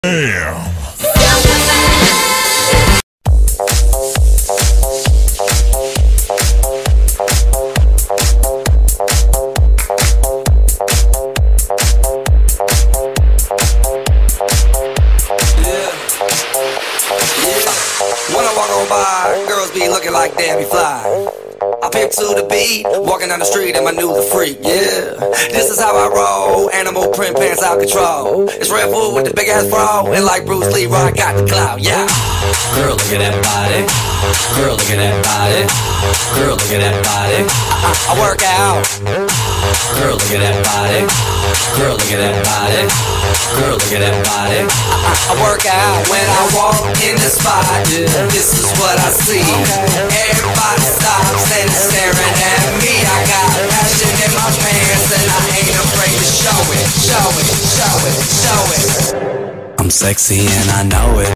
Damn. When I walk on by, girls be looking like Debbie Fly. I pick to the beat, walking down the street and my new the freak, yeah. This is how I roll, animal print pants out control. It's Red Bull with the big ass bra, and like Bruce Lee, I got the clout, yeah. Girl, look at that body. Girl, look at that body. Girl, look at that body. I work out. Girl, look at that body. Girl, look at that body. Girl, look at that body. I work out when I walk in the spot. This is what I see. Everybody stops and staring at me. I got passion in my pants and I ain't afraid to show it. Show it, show it, show it. I'm sexy and I know it.